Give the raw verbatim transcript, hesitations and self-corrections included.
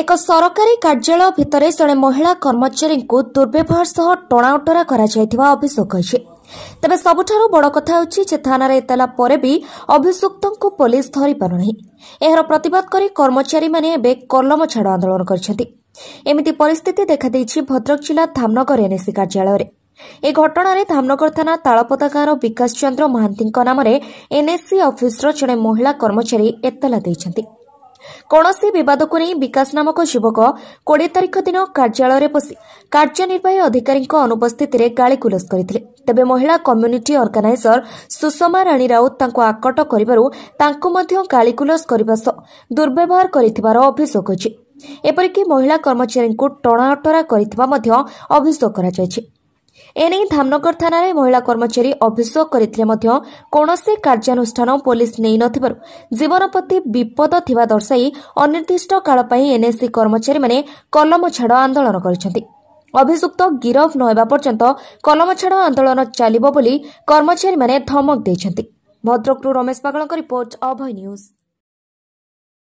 ଏକ ସରକାରୀ କାର୍ଯ୍ୟାଳୟ ଭିତରେ ଜଣେ ମହିଳା କର୍ମଚାରୀଙ୍କୁ ଦୁର୍ବ୍ୟବହାର ସହ ଟଣାଓଟରା କରାଯାଇଥିବା ଅଭିଯୋଗ ହୋଇଛି। ତେବେ ସବୁଠାରୁ ବଡ଼ କଥା ହେଉଛି ଯେ ଥାନାରେ ଏତଲା ପରେ ବି ଅଭିଯୁକ୍ତଙ୍କୁ ପୋଲିସ ଧରିପାରୁନାହିଁ। ଏହାର ପ୍ରତିବାଦ କରି କର୍ମଚାରୀମାନେ ଏବେ କଲମ ଛାଡ଼ ଆନ୍ଦୋଳନ କରିଛନ୍ତି। ଏମିତି ପରିସ୍ଥିତି ଦେଖାଦେଇଛି ଭଦ୍ରକ ଜିଲ୍ଲା ଧାମନଗର ଏନ୍ଏସି କାର୍ଯ୍ୟାଳୟରେ। ଏହି ଘଟଣାରେ ଧାମନଗର ଥାନା ତାଳପଦା ଗାଁର ବିକାଶ ଚନ୍ଦ୍ର ମହାନ୍ତିଙ୍କ ନାମରେ ଏନ୍ଏସି ଅଫିସର ଜଣେ ମହିଳା କର୍ମଚାରୀ ଏତଲା ଦେଇଛନ୍ତି। କୌଣସି ବିବାଦକୁ ନେଇ ବିକାଶ ନାମକ ଯୁବକ କୋଡ଼ିଏ ତାରିଖ ଦିନ କାର୍ଯ୍ୟାଳୟରେ ବସି କାର୍ଯ୍ୟନିର୍ବାହୀ ଅଧିକାରୀଙ୍କ ଅନୁପସ୍ଥିତିରେ ଗାଳିଗୁଲଜ କରିଥିଲେ। ତେବେ ମହିଳା କମ୍ୟୁନିଟି ଅର୍ଗାନାଇଜର ସୁଷମା ରାଣୀ ରାଉତ ତାଙ୍କୁ ଆକଟ କରିବାରୁ ତାଙ୍କୁ ମଧ୍ୟ ଗାଳିଗୁଲଜ କରିବା ସହ ଦୁର୍ବ୍ୟବହାର କରିଥିବାର ଅଭିଯୋଗ ହୋଇଛି। ଏପରିକି ମହିଳା କର୍ମଚାରୀଙ୍କୁ ଟଣାଓଟରା କରିଥିବା ମଧ୍ୟ ଅଭିଯୋଗ କରାଯାଇଛି। ଏନେଇ ଧାମନଗର ଥାନାରେ ମହିଳା କର୍ମଚାରୀ ଅଭିଯୋଗ କରିଥିଲେ ମଧ୍ୟ କୌଣସି କାର୍ଯ୍ୟାନୁଷ୍ଠାନ ପୋଲିସ ନେଇ ନଥିବାରୁ ଜୀବନ ପ୍ରତି ବିପଦ ଥିବା ଦର୍ଶାଇ ଅନିର୍ଦ୍ଦିଷ୍ଟ କାଳ ପାଇଁ ଏନ୍ଏସି କର୍ମଚାରୀମାନେ କଲମ ଛାଡ଼ ଆନ୍ଦୋଳନ କରିଛନ୍ତି। ଅଭିଯୁକ୍ତ ଗିରଫ ନ ହେବା ପର୍ଯ୍ୟନ୍ତ କଲମ ଛାଡ଼ ଆନ୍ଦୋଳନ ଚାଲିବ ବୋଲି କର୍ମଚାରୀମାନେ ଧମକ ଦେଇଛନ୍ତି। ଭଦ୍ରକରୁ ରମେଶ ପାଗଳଙ୍କ ରିପୋର୍ଟ, ଅଭୟ ନ୍ୟୁଜ୍।